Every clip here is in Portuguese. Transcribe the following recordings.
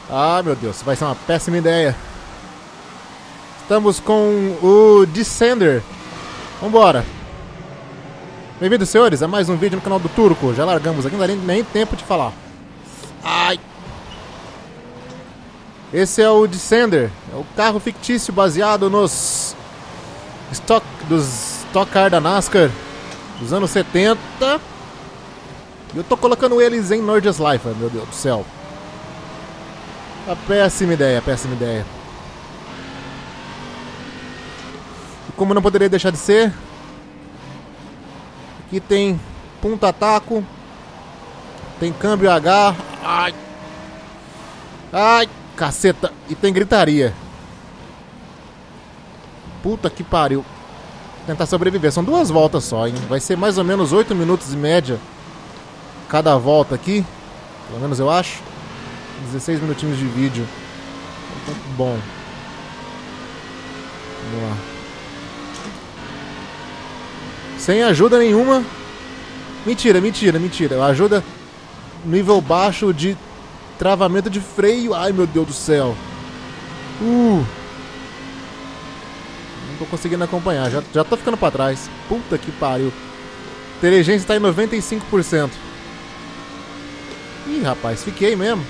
Ah, meu Deus, vai ser uma péssima ideia. Estamos com o Descender. Vambora. Bem-vindos, senhores, a mais um vídeo no canal do Turco. Já largamos aqui, não dá nem tempo de falar. Ai. Esse é o Descender. É o carro fictício baseado nos Stock Car da NASCAR dos anos 70. E eu tô colocando eles em Nordschleife, meu Deus do céu. A péssima ideia, péssima ideia. E como não poderia deixar de ser, aqui tem punta-taco, tem câmbio H, ai, ai, caceta, e tem gritaria. Puta que pariu. Tentar sobreviver, são 2 voltas só, hein? Vai ser mais ou menos 8 minutos em média cada volta aqui, pelo menos eu acho. 16 minutinhos de vídeo. Muito bom. Vamos lá. Sem ajuda nenhuma. Mentira. Ajuda nível baixo de travamento de freio. Ai, meu Deus do céu. Não tô conseguindo acompanhar. Já tô ficando pra trás. Puta que pariu. Inteligência tá em 95%. Ih, rapaz, fiquei mesmo.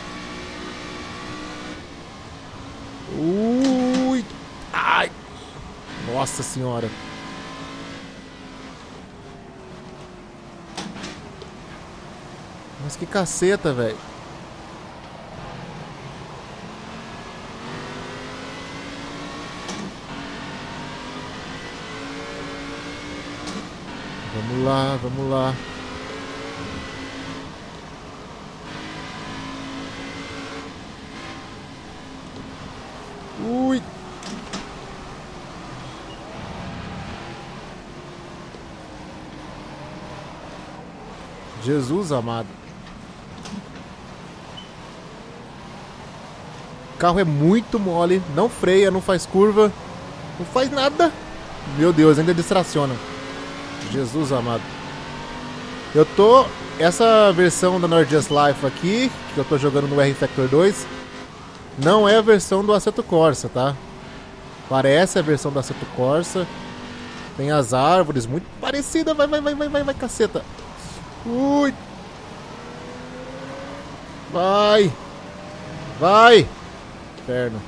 Ui! Ai! Nossa senhora! Mas que caceta, velho! Vamos lá, vamos lá. Ui! Jesus amado. O carro é muito mole, não freia, não faz curva, não faz nada. Meu Deus, ainda distraciona. Jesus amado. Eu tô... Essa versão da Nordschleife aqui, que eu tô jogando no R-Factor 2, não é a versão do Assetto Corsa, tá? Parece a versão do Assetto Corsa. Tem as árvores, muito parecida. Vai, caceta. Ui. Vai. Inferno.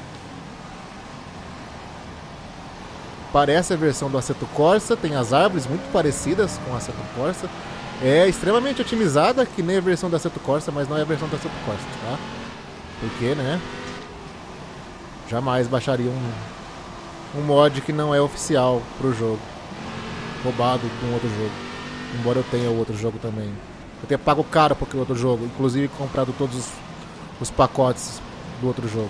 Parece a versão do Assetto Corsa. Tem as árvores muito parecidas com o Assetto Corsa. É extremamente otimizada, que nem a versão do Assetto Corsa, mas não é a versão do Assetto Corsa, tá? Porque, né? Jamais baixaria um mod que não é oficial pro jogo. Roubado de um outro jogo. Embora eu tenha o outro jogo também. Eu tenho pago caro por aquele outro jogo. Inclusive comprado todos os pacotes do outro jogo.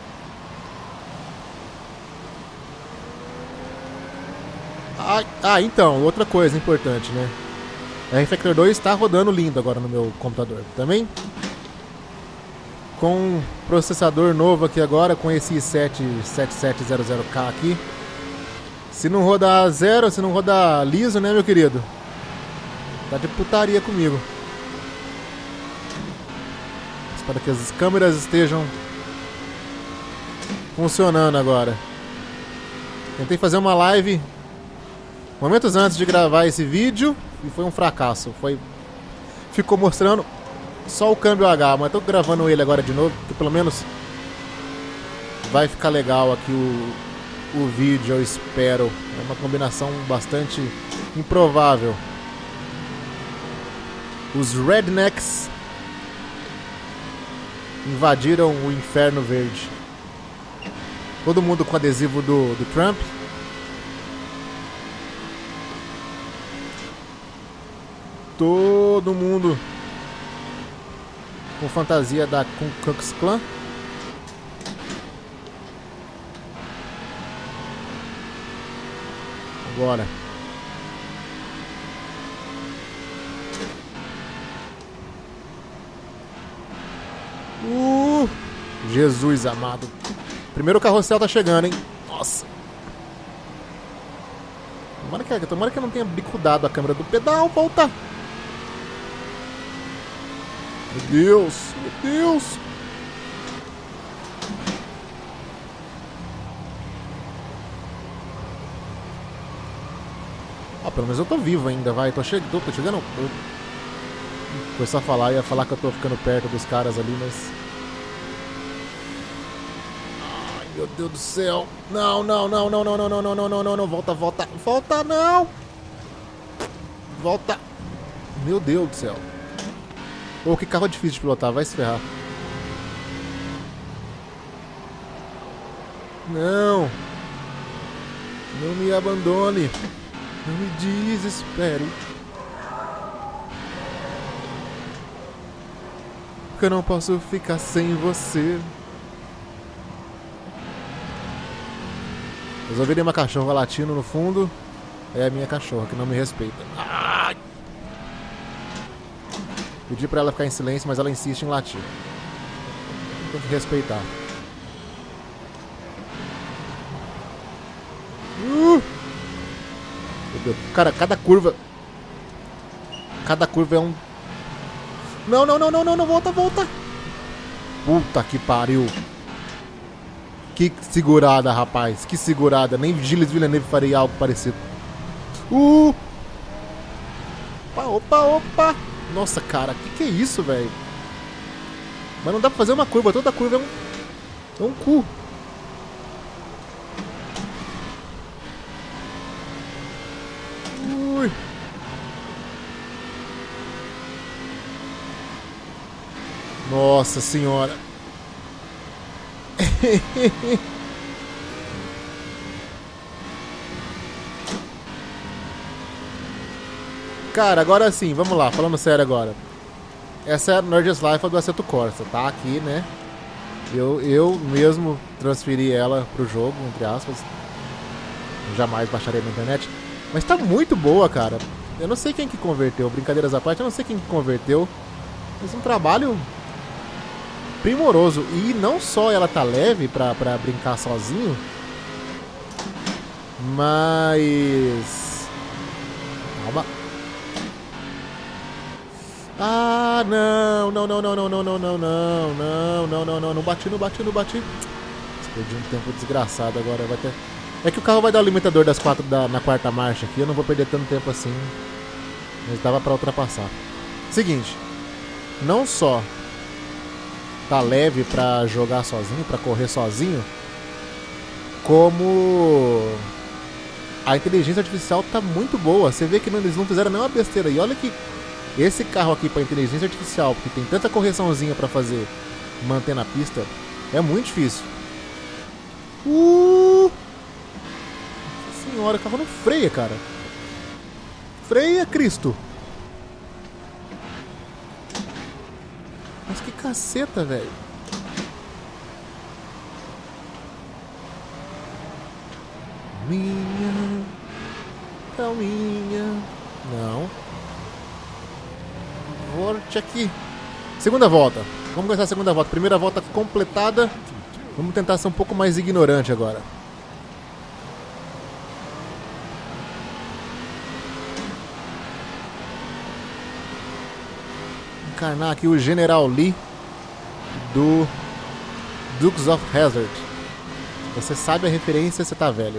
Então, outra coisa importante, né? A R-Factor 2 está rodando lindo agora no meu computador. Também com processador novo aqui agora, com esse i7-7700K aqui. Se não rodar zero, se não rodar liso, né, meu querido? Tá de putaria comigo. Espero que as câmeras estejam funcionando agora. Tentei fazer uma live momentos antes de gravar esse vídeo e foi um fracasso. Ficou mostrando só o câmbio H, mas tô gravando ele agora de novo, que pelo menos vai ficar legal aqui o vídeo, eu espero. É uma combinação bastante improvável. Os rednecks invadiram o inferno verde. Todo mundo com adesivo do Trump. Todo mundo com fantasia da Ku Klux Klan. Agora. Jesus amado. Primeiro carrossel tá chegando, hein? Nossa. Tomara que eu não tenha bicudado a câmera do pedal. Volta. Meu Deus. Meu Deus. pelo menos eu tô vivo ainda, vai. Tô chegando. Foi só falar, ia falar que eu tô ficando perto dos caras ali, mas... Ai, meu Deus do céu. Não. Volta. Volta, não. Volta. Meu Deus do céu. Ô, que carro difícil de pilotar, vai se ferrar. Não. Não me abandone. Não me desespere. Porque eu não posso ficar sem você. Vocês ouvirem uma cachorra latindo no fundo? É a minha cachorra que não me respeita. Ai! Pedi pra ela ficar em silêncio, mas ela insiste em latir. Tem que respeitar. Meu Deus. Cara, cada curva é um... Não, volta. Puta que pariu. Que segurada, rapaz. Que segurada. Nem Gilles Villeneuve faria algo parecido. Opa. Nossa, cara. Que é isso, velho? Mas não dá pra fazer uma curva. Toda curva é um cu. Ui. Nossa senhora. Cara, agora sim, vamos lá, falando sério agora. Essa é a Nerd's Life do Assetto Corsa, tá aqui, né? Eu mesmo transferi ela pro jogo, entre aspas. Jamais baixarei na internet. Mas tá muito boa, cara. Eu não sei quem que converteu, brincadeiras à parte, eu não sei quem que converteu. Fez um trabalho primoroso. E não só ela tá leve pra brincar sozinho, mas... Calma. Ah, não, bati. Perdi um tempo desgraçado agora, vai ter... É que o carro vai dar o limitador das 4 na quarta marcha aqui, eu não vou perder tanto tempo assim, mas dava pra ultrapassar. Seguinte, não só tá leve pra jogar sozinho, pra correr sozinho, como a inteligência artificial tá muito boa. Você vê que eles não fizeram nenhuma besteira. E olha que esse carro aqui pra inteligência artificial, porque tem tanta correçãozinha pra fazer, manter na pista, é muito difícil. Nossa senhora, o carro não freia, cara. Freia, Cristo. Mas que caceta, velho. Minha, calminha. Não. Volte aqui. Segunda volta. Vamos começar a segunda volta. Primeira volta completada. Vamos tentar ser um pouco mais ignorante agora. Encarnar aqui o General Lee do Dukes of Hazzard. Se você sabe a referência, você tá velho.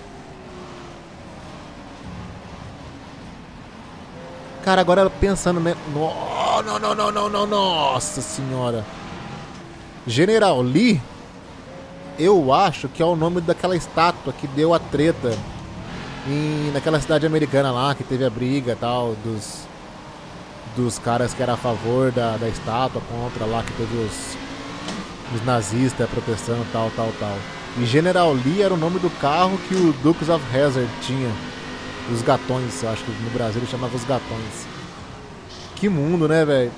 Cara, agora pensando, né? Não, nossa senhora. General Lee, eu acho que é o nome daquela estátua que deu a treta naquela cidade americana lá, que teve a briga e tal, dos caras que eram a favor da estátua, contra lá, que teve os nazistas protestando, tal. E General Lee era o nome do carro que o Dukes of Hazzard tinha. Os gatões, eu acho que no Brasil ele chamava os gatões. Que mundo, né, velho?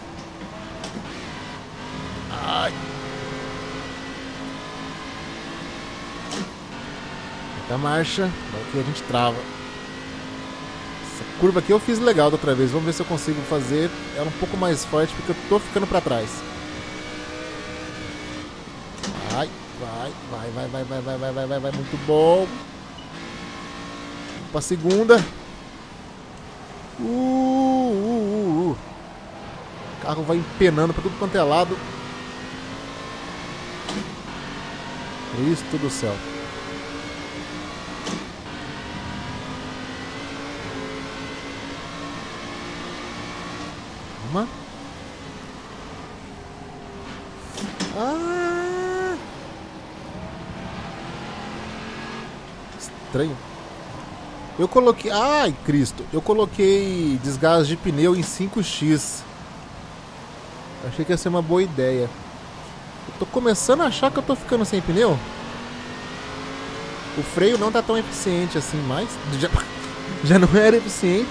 Ai. Da marcha, aqui a gente trava. Essa curva aqui eu fiz legal da outra vez. Vamos ver se eu consigo fazer ela um pouco mais forte, porque eu tô ficando pra trás. Vai, muito bom. Pra segunda. O carro vai empenando pra tudo quanto é lado. Cristo do céu. Ah! Estranho. Eu coloquei... Ai, Cristo. Eu coloquei desgaste de pneu em 5x. Achei que ia ser uma boa ideia. Eu tô começando a achar que eu tô ficando sem pneu. O freio não tá tão eficiente assim mais. Já não era eficiente.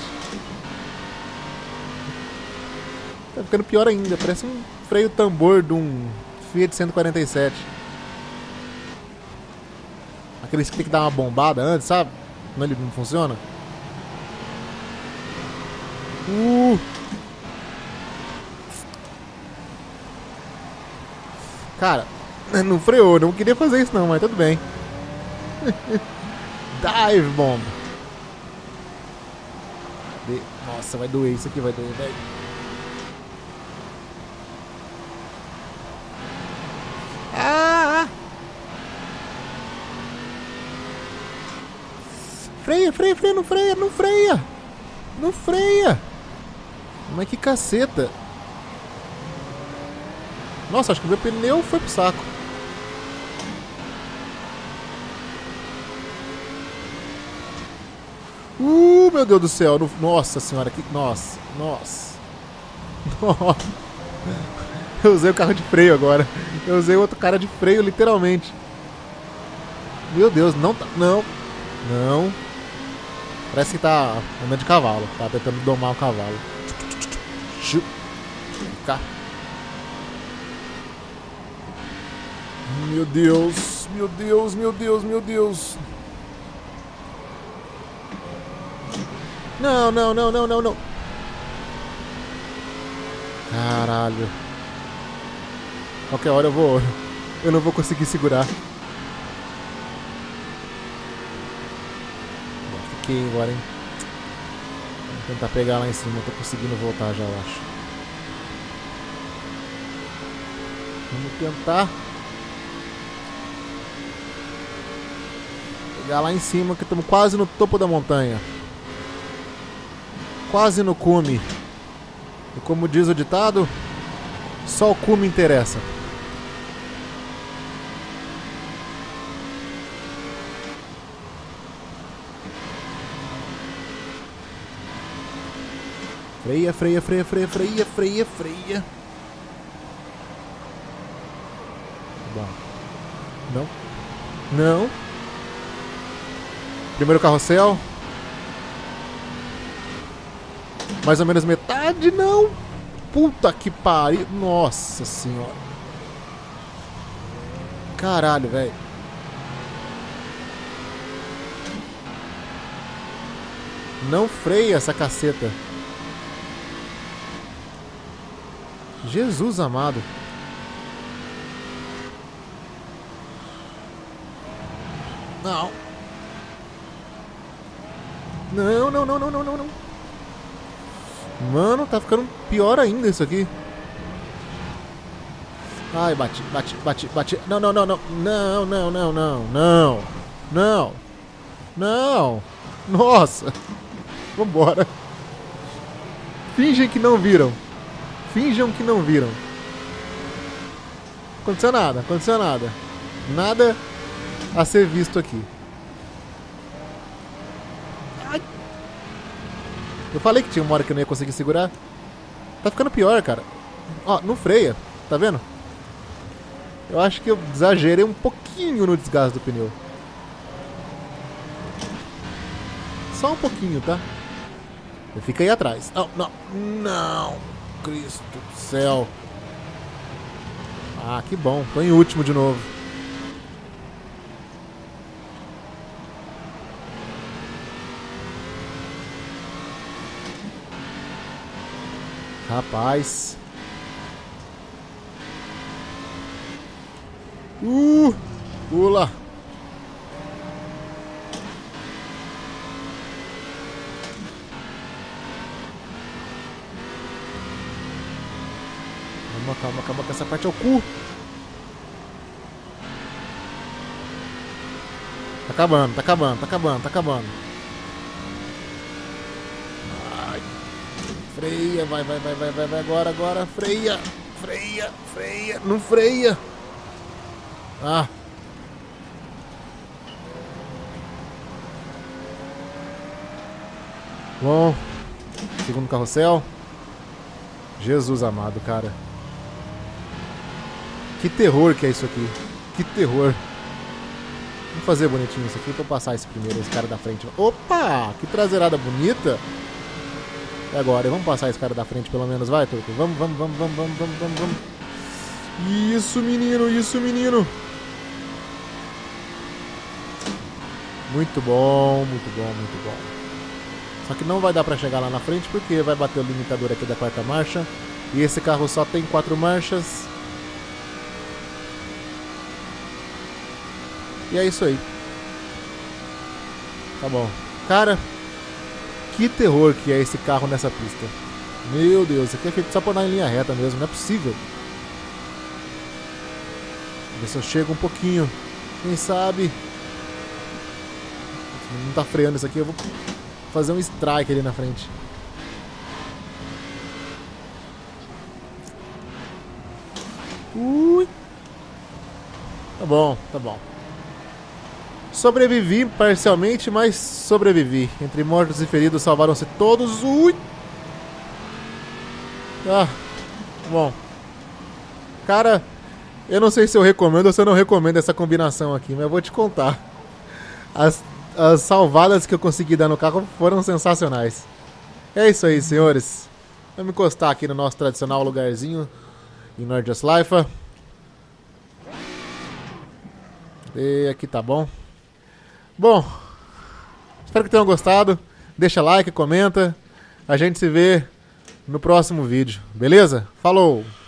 Tá ficando pior ainda. Parece um freio tambor de um Fiat 147. Aqueles que tem que dar uma bombada antes, sabe? Não, ele não funciona. Cara, não freou. Não queria fazer isso não, mas tudo bem. Dive Bomb. Nossa, vai doer isso aqui, vai doer, velho. Ah! Freia, freia, freia, não freia, não freia! Não freia! Mas que caceta! Nossa, acho que o meu pneu foi pro saco. Meu Deus do céu. Nossa senhora, que... Nossa, nossa. Eu usei o carro de freio agora. Eu usei outro cara de freio, literalmente. Meu Deus, não tá... Não. Não. Parece que tá andando de cavalo. Tá tentando domar o cavalo. Cá. Meu Deus. Meu Deus, meu Deus, meu Deus. Não, não, não, não, não, não. Caralho. Qualquer hora eu vou... Eu não vou conseguir segurar. Fiquei agora, hein. Vou tentar pegar lá em cima. Eu tô conseguindo voltar já, eu acho. Vamos tentar pegar lá em cima, que estamos quase no topo da montanha. Quase no cume. E como diz o ditado, só o cume interessa. Freia, freia, freia, freia, freia, freia, freia. Bom. Não. Não. Primeiro carrossel. Mais ou menos metade, não. Puta que pariu. Nossa senhora. Caralho, velho. Não freia essa caceta. Jesus amado. Não. Não, não, não, não, não, não, não. Mano, tá ficando pior ainda isso aqui. Ai, bati, bati, bati, bati. Não, não, não, não. Não, não, não, não, não. Não. Não. Nossa. Vambora. Fingem que não viram. Finjam que não viram. Aconteceu nada, aconteceu nada. Nada a ser visto aqui. Ai. Eu falei que tinha uma hora que eu não ia conseguir segurar. Tá ficando pior, cara. Ó, não freia, tá vendo? Eu acho que eu exagerei um pouquinho no desgaste do pneu. Só um pouquinho, tá? Fica aí atrás. Não, não, não. Cristo do céu. Ah, que bom. Tô em último de novo. Rapaz. Pula. Calma, calma, calma, que essa parte é o cu. Tá acabando, tá acabando, tá acabando, tá acabando. Ai. Freia, vai, vai, vai, vai, vai, vai, agora, agora, freia, freia, freia, não freia. Ah. Bom. Segundo carrossel. Jesus amado, cara. Que terror que é isso aqui. Que terror. Vamos fazer bonitinho isso aqui pra eu passar esse primeiro, esse cara da frente. Opa! Que traseirada bonita. E agora? Vamos passar esse cara da frente pelo menos, vai, Turco? Vamos. Isso, menino, isso, menino. Muito bom, muito bom, muito bom. Só que não vai dar pra chegar lá na frente porque vai bater o limitador aqui da quarta marcha. E esse carro só tem 4 marchas. E é isso aí. Tá bom. Cara, que terror que é esse carro nessa pista. Meu Deus, isso aqui é feito só pra andar em linha reta mesmo, não é possível. Ver se eu chego um pouquinho. Quem sabe? Não tá freando isso aqui, eu vou fazer um strike ali na frente. Ui. Tá bom, tá bom. Sobrevivi parcialmente, mas sobrevivi. Entre mortos e feridos salvaram-se todos. Ui! Ah, bom. Cara, eu não sei se eu recomendo ou se eu não recomendo essa combinação aqui, mas eu vou te contar. As salvadas que eu consegui dar no carro foram sensacionais. É isso aí, senhores. Vamos encostar aqui no nosso tradicional lugarzinho em Nordjylland. E aqui tá bom. Bom, espero que tenham gostado. Deixa like, comenta. A gente se vê no próximo vídeo, beleza? Falou!